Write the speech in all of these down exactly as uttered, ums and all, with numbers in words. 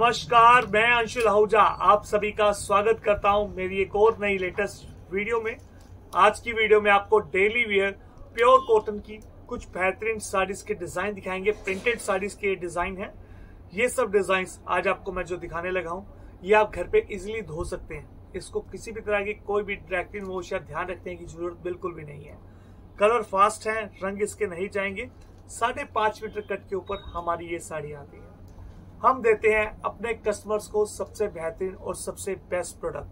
नमस्कार, मैं अंशुल आहूजा आप सभी का स्वागत करता हूं मेरी एक और नई लेटेस्ट वीडियो में। आज की वीडियो में आपको डेली वेयर प्योर कॉटन की कुछ बेहतरीन साड़ीज के डिजाइन दिखाएंगे। प्रिंटेड साड़ीज के डिजाइन है। ये सब डिजाइन आज आपको मैं जो दिखाने लगा हूं, ये आप घर पे इजिली धो सकते हैं। इसको किसी भी तरह की कोई भी ड्राई क्लीन वॉश या ध्यान रखने की जरूरत बिल्कुल भी नहीं है। कलर फास्ट है, रंग इसके नहीं जाएंगे। साढ़े पांच मीटर कट के ऊपर हमारी ये साड़ी आती है। हम देते हैं अपने कस्टमर्स को सबसे बेहतरीन और सबसे बेस्ट प्रोडक्ट,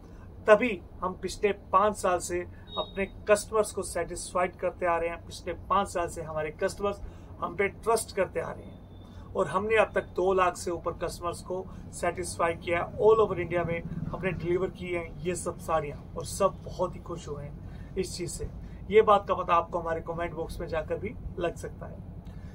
तभी हम पिछले पांच साल से अपने कस्टमर्स को सेटिस्फाइड करते आ रहे हैं। पिछले पांच साल से हमारे कस्टमर्स हम पे ट्रस्ट करते आ रहे हैं और हमने अब तक दो लाख से ऊपर कस्टमर्स को सेटिस्फाई किया। ऑल ओवर इंडिया में हमने डिलीवर की है ये सब साड़ियाँ और सब बहुत ही खुश हुए हैं इस चीज से। ये बात का पता आपको हमारे कमेंट बॉक्स में जाकर भी लग सकता है।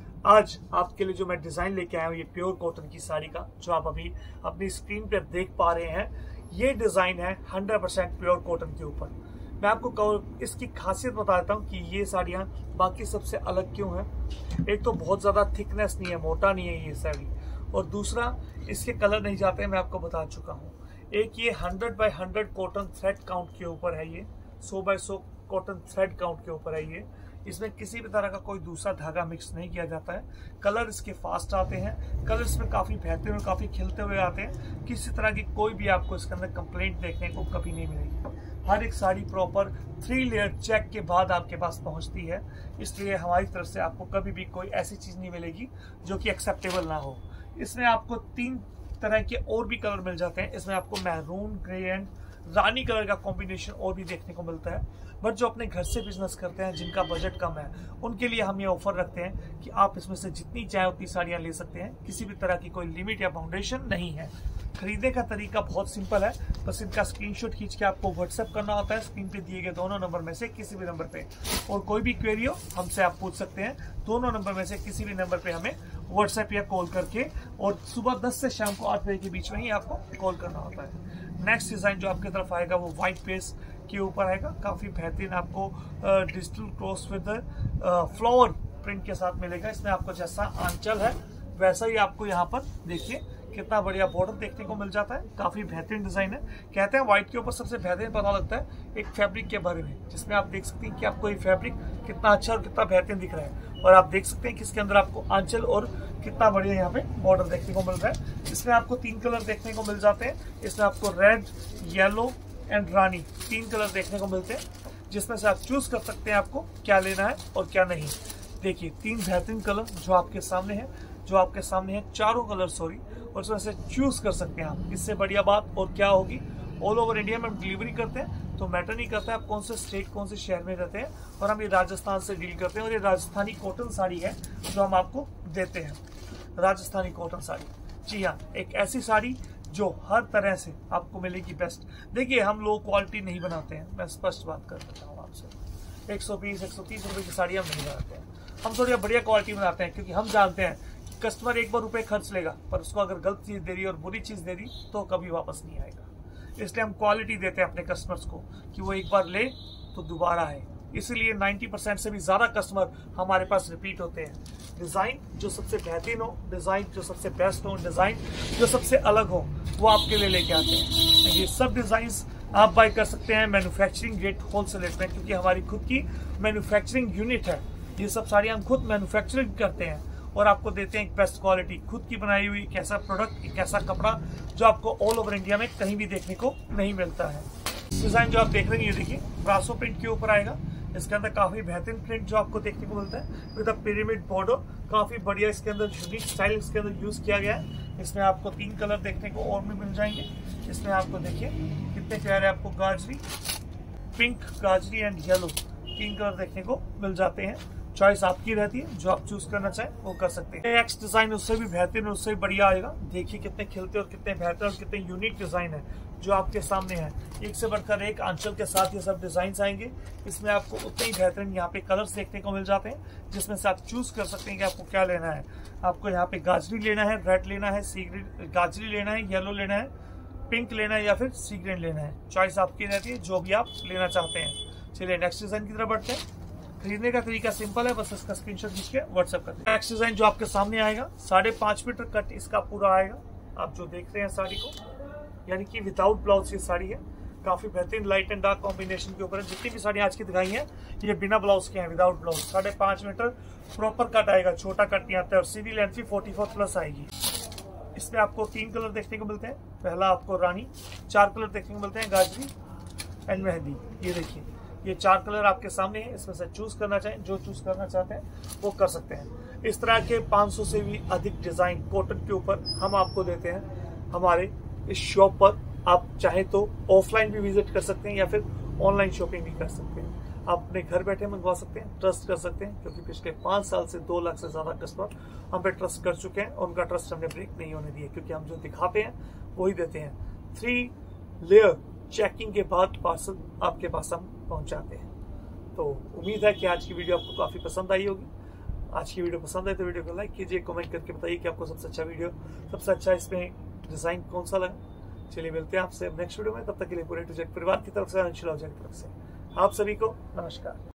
आज आपके लिए जो मैं डिजाइन लेके आया हूँ, ये प्योर कॉटन की साड़ी का, जो आप अभी अपनी स्क्रीन पर देख पा रहे हैं, ये डिजाइन है हंड्रेड परसेंट प्योर कॉटन के ऊपर। मैं आपको इसकी खासियत बता देता हूँ कि ये साड़ियाँ बाकी सबसे अलग क्यों है। एक तो बहुत ज्यादा थिकनेस नहीं है, मोटा नहीं है ये साड़ी, और दूसरा इसके कलर नहीं जाते हैं, मैं आपको बता चुका हूँ। एक ये hundred by hundred cotton thread count के ऊपर है, ये सौ बाई सौ कॉटन थ्रेड काउंट के ऊपर है ये। इसमें किसी भी तरह का कोई दूसरा धागा मिक्स नहीं किया जाता है। कलर इसके फास्ट आते हैं, कलर इसमें काफी बेहतरीन और काफी खिलते हुए आते हैं। किसी तरह की कोई भी आपको इसके अंदर कंप्लेंट देखने को कभी नहीं मिलेगी। हर एक sari proper three layer check के बाद आपके पास पहुंचती है, इसलिए हमारी तरफ से आपको कभी भी कोई ऐसी चीज नहीं मिलेगी जो कि एक्सेप्टेबल ना हो। इसमें आपको तीन तरह के और भी कलर मिल जाते हैं। इसमें आपको मैरून, ग्रे एंड रानी कलर का कॉम्बिनेशन और भी देखने को मिलता है। बट जो अपने घर से बिजनेस करते हैं, जिनका बजट कम है, उनके लिए हम ये ऑफर रखते हैं कि आप इसमें से जितनी चाहे उतनी साड़ियां ले सकते हैं। किसी भी तरह की कोई लिमिट या फाउंडेशन नहीं है। खरीदने का तरीका बहुत सिंपल है, बस इनका स्क्रीनशॉट खींच के आपको व्हाट्सएप करना होता है स्क्रीन पे दिए गए दोनों नंबर में से किसी भी नंबर पे, और कोई भी क्वेरी हो हमसे आप पूछ सकते हैं। दोनों नंबर में से किसी भी नंबर पे हमें व्हाट्सएप या कॉल करके, और सुबह दस से शाम को आठ बजे के बीच में ही आपको कॉल करना होता है। नेक्स्ट डिजाइन जो आपकी तरफ आएगा वो व्हाइट बेस के ऊपर आएगा। काफी बेहतरीन आपको digital cross with flower print के साथ मिलेगा। इसमें आपको जैसा आंचल है वैसा ही आपको यहाँ पर देखिए कितना बढ़िया बॉर्डर देखने को मिल जाता है। काफी बेहतरीन डिजाइन है। कहते हैं व्हाइट के ऊपर सबसे बेहतरीन पता लगता है एक फैब्रिक के बारे में, जिसमें आप देख सकते हैं कि आपको ये फैब्रिक कितना अच्छा और कितना बेहतरीन दिख रहा है। और आप देख सकते हैं कि इसके अंदर आपको आंचल और कितना बढ़िया यहाँ पे बॉर्डर देखने को मिल रहा है। इसमें आपको तीन कलर देखने को मिल जाते हैं। इसमें आपको रेड, येलो एंड रानी तीन कलर देखने को मिलते हैं, जिसमें से आप चूज कर सकते हैं आपको क्या लेना है और क्या नहीं। देखिए तीन बेहतरीन कलर जो आपके सामने है, जो आपके सामने है चारों कलर सॉरी, और उसमें से चूज कर सकते हैं आप। इससे बढ़िया बात और क्या होगी। ऑल ओवर इंडिया में हम डिलीवरी करते हैं, तो मैटर नहीं करता है आप कौन से स्टेट कौन से शहर में रहते हैं। और हम ये राजस्थान से डील करते हैं, और ये राजस्थानी कॉटन साड़ी है जो हम आपको देते हैं। राजस्थानी कॉटन साड़ी, जी हाँ, एक ऐसी साड़ी जो हर तरह से आपको मिलेगी बेस्ट। देखिए हम लो क्वालिटी नहीं बनाते हैं, मैं स्पष्ट बात कर देता हूँ आपसे। एक सौ बीस एक सौ तीस रुपए की साड़ी हम नहीं बनाते हैं, हम थोड़ी बढ़िया क्वालिटी बनाते हैं, क्योंकि हम जानते हैं कि कस्टमर एक बार रुपए खर्च लेगा, पर उसको अगर गलत चीज दे दी और बुरी चीज दे दी तो कभी वापस नहीं आएगा। इसलिए हम क्वालिटी देते हैं अपने कस्टमर्स को कि वो एक बार ले तो दोबारा आए। इसीलिए नब्बे परसेंट से भी ज्यादा कस्टमर हमारे पास रिपीट होते हैं। डिजाइन जो सबसे बेहतरीन हो, डिजाइन जो सबसे बेस्ट हो, डिजाइन जो सबसे अलग हो, वो आपके लिए लेके आते हैं। ये सब डिजाइन आप बाय कर सकते हैं मैन्युफैक्चरिंग रेट होलसेल रेट में, क्योंकि हमारी खुद की मैन्युफैक्चरिंग यूनिट है। ये सब साड़ी हम खुद मैन्युफैक्चरिंग करते हैं और आपको देते हैं एक बेस्ट क्वालिटी, खुद की बनाई हुई एक ऐसा प्रोडक्ट, एक ऐसा कपड़ा जो आपको ऑल ओवर इंडिया में कहीं भी देखने को नहीं मिलता है। डिजाइन जो आप देख रहे हैं, ये देखिए ब्रासो प्रिंट के ऊपर आएगा। इसके अंदर काफी बेहतरीन प्रिंट जो आपको देखने को मिलता है विद पिरामिड बॉर्डर। काफी बढ़िया इसके अंदर यूनिक स्टाइल इसके अंदर यूज किया गया है। इसमें आपको तीन कलर देखने को और भी मिल जाएंगे। इसमें आपको देखिए कितने प्यारे आपको गाजरी, पिंक, गाजरी एंड येलो तीन कलर देखने को मिल जाते हैं। चॉइस आपकी रहती है, जो आप चूज करना चाहें वो कर सकते हैं। नेक्स्ट डिजाइन उससे भी बेहतरीन, उससे भी बढ़िया आएगा। देखिए कितने खिलते और कितने बेहतर और कितने यूनिक डिजाइन है जो आपके सामने है। एक से बढ़कर एक आंचल के साथ ये सब डिजाइन आएंगे। इसमें आपको उतने ही बेहतरीन यहाँ पे कलर्स देखने को मिल जाते हैं, जिसमें से आप चूज कर सकते हैं कि आपको क्या लेना है। आपको यहाँ पे गाजरी लेना है, रेड लेना है, सी ग्रीन, गाजरी लेना है, येलो लेना है, पिंक लेना है या फिर सी ग्रीन लेना है। चॉइस आपकी रहती है, जो भी आप लेना चाहते हैं। चलिए नेक्स्ट डिजाइन की तरफ बढ़ते हैं। खरीदने का तरीका सिंपल है, बस इसका स्क्रीनशॉट खींच के व्हाट्सएप कर दें। नेक्स्ट डिजाइन जो आपके सामने आएगा, साढ़े पांच मीटर कट इसका पूरा आएगा। आप जो देख रहे हैं साड़ी को, यानी कि विदाउट ब्लाउज ये साड़ी है। काफी बेहतरीन लाइट एंड डार्क कॉम्बिनेशन के ऊपर है। जितनी भी साड़ी आज की दिखाई है ये बिना ब्लाउज के हैं, विदाउट ब्लाउज। साढ़े पांच मीटर प्रॉपर कट आएगा, छोटा कट नहीं आता है, और सीधी लेंथ भी फोर्टी फोर प्लस आएगी। इसमें आपको तीन कलर देखने को मिलते हैं। पहला आपको रानी, चार कलर देखने को मिलते हैं, गाजरी एंड मेहंदी। ये देखिए, ये चार कलर आपके सामने है। इसमें से चूज करना चाहें, जो चूज करना चाहते हैं वो कर सकते हैं। इस तरह के पाँच सौ से भी अधिक डिजाइन कॉटन के ऊपर हम आपको देते हैं हमारे इस शॉप पर। आप चाहें तो ऑफलाइन भी विजिट कर सकते हैं या फिर ऑनलाइन शॉपिंग भी कर सकते हैं। आप अपने घर बैठे मंगवा सकते हैं, ट्रस्ट कर सकते हैं, क्योंकि पिछले पांच साल से दो लाख से ज्यादा कस्टमर हम पे ट्रस्ट कर चुके हैं और उनका ट्रस्ट हमने ब्रेक नहीं होने दिया, क्योंकि हम जो दिखाते हैं वही देते हैं। थ्री लेयर चेकिंग के बाद पार्सल आपके पास हम पहुंचाते हैं। तो उम्मीद है कि आज की वीडियो आपको काफी पसंद आई होगी। आज की वीडियो पसंद आई तो वीडियो को लाइक कीजिए, कमेंट करके बताइए कि आपको सबसे अच्छा वीडियो, सबसे अच्छा इसमें डिजाइन कौन सा लगा। चलिए मिलते हैं आपसे नेक्स्ट वीडियो में। तब तक के लिए पूरे टू जेड परिवार की तरफ से, अंशुल की तरफ से आप सभी को नमस्कार।